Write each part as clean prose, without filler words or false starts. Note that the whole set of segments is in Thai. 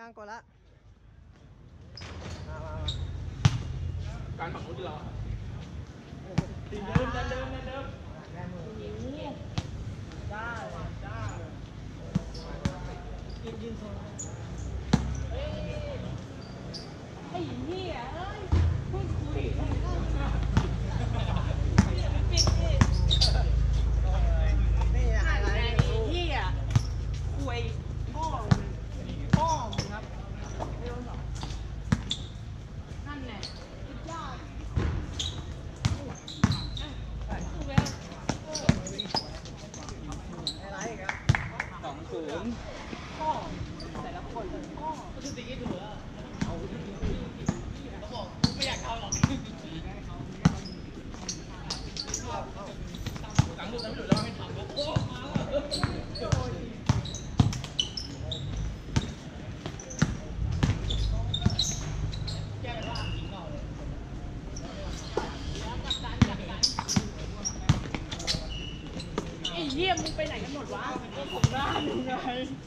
อ่างก่อนละการฝั่งนู้นเราตีเดิมได้ยืนโซนไอ้เหี้ยเอ้ยพูดคุยปิดดินี่อะไรไอ้เหี้ยคุยพ่อมึงครับนั่นแหละสุดยอดอะไรอีกอะ 2-0 พ่อแต่ละคนพ่อก็คือตีถูกแล้วเขาบอกไม่อยากเข้าหรอกหลังหลุดแล้วไม่ทำแล้วโอ้มาแก้ไปว่ายิงเก่าเลยไอ้เหี้ยมึงไปไหนกันหมดวะก็ผมหน้ามึงไง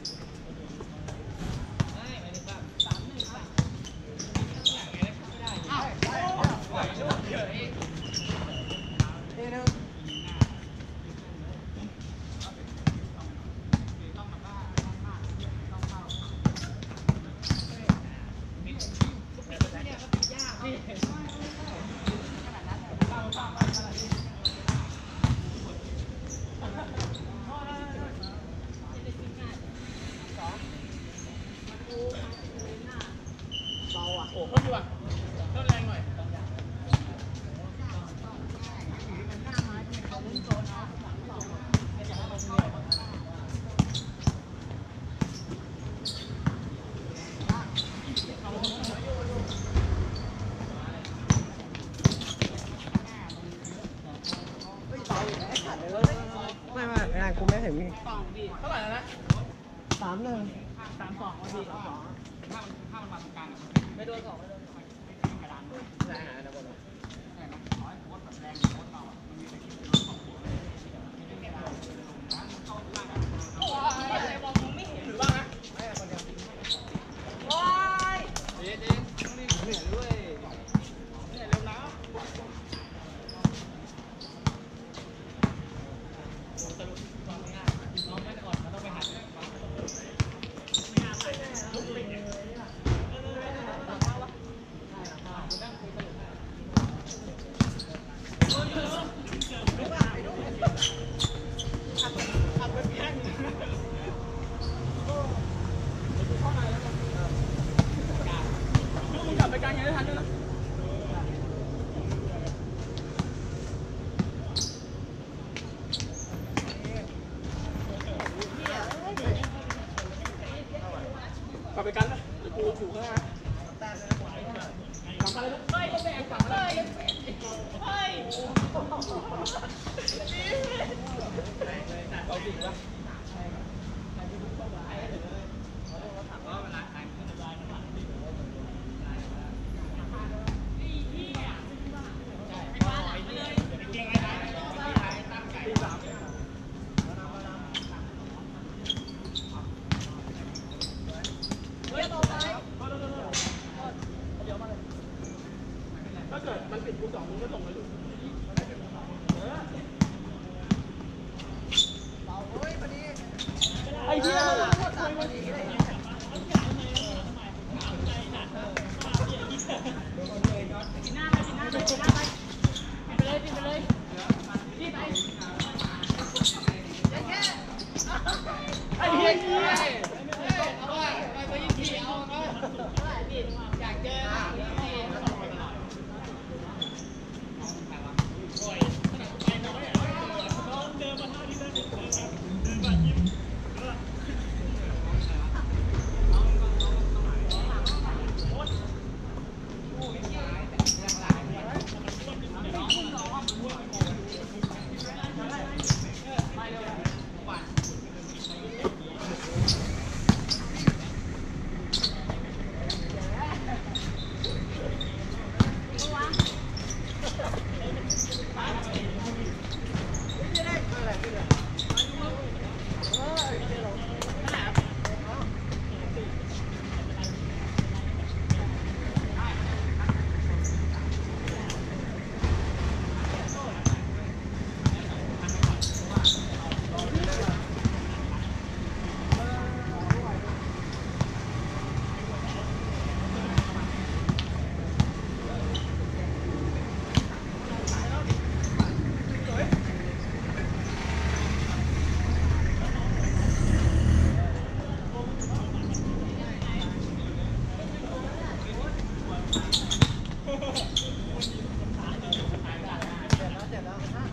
นี่นึงโอ้เพิ่มดีกว่าเพิ่มแรงหน่อยไม่งานกูไม่ถึงนี่กล่องดิเท่าไหร่แล้วนะ 3-1 3-2วันดิถ้ามันมาตรงกลางไม่โดน2ไม่โดน2 แรงนะบอลแรงนะน้อยโคตรแบบแรงโคตรเบามันมีแต่คิดเป็นสองหัวเลยโอ้ยไอ้บอลมึงไม่เห็นถือบ้างนะโอ้ยเจ๊ต้องรีบเหนื่อยด้วยเหนื่อยเร็วนะสรุปความง่ายน้องไม่ได้อ่อนเขาต้องไปหัดกลับไปกลางยังได้ทันด้วยนะกลับไปกันนะเดี๋ยวกูถูกข้างหน้ากลับมาเลยลูกเฮ้ยก็แบกกลับเลยเฮ้ยเอาจริงปะถ้าเกิดมันปิดกู2มึงก็ส่งเลยลูกไอ้เหี้ยกินหน้าไปไปเลยไปเลยรีบไปไอ้เหี้ยเอาว่าไปยิงทีเอาอยากเจอเจ็บแล้ว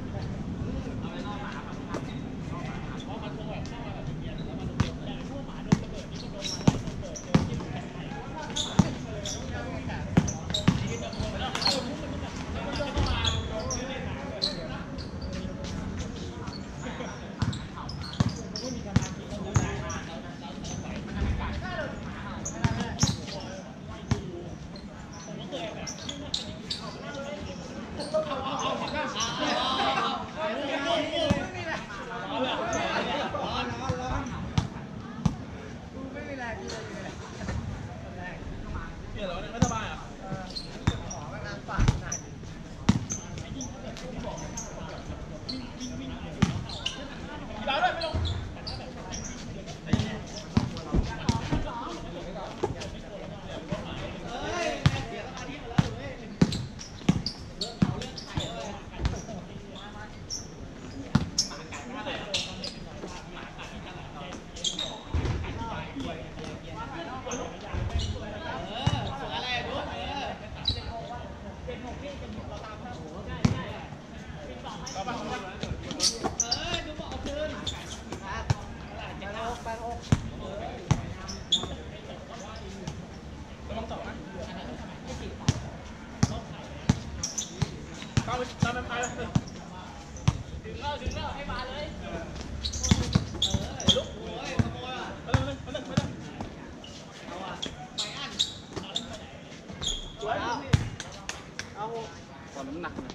ความน้ำหนัก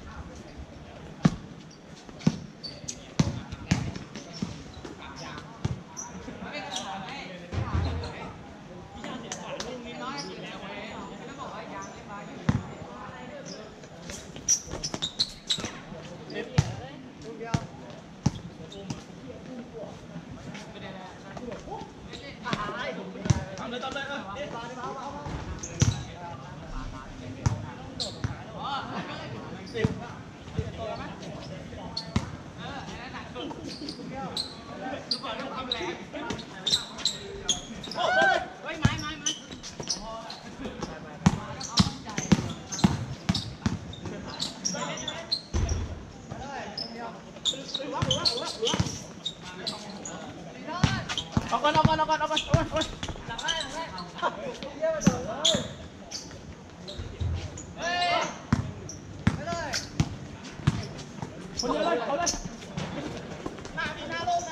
เอาก่อนคนเดียวเลยเอาเลยหน้าลง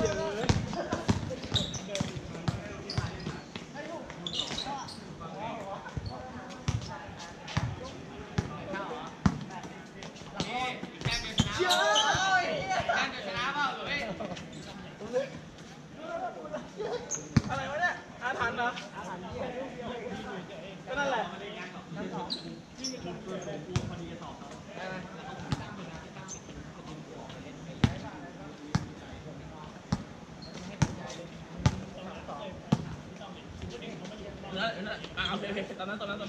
อะไรวะเนี่ยอาถรรพ์เหรอก็นั่นแหละโอเคตอนนั้นตามไป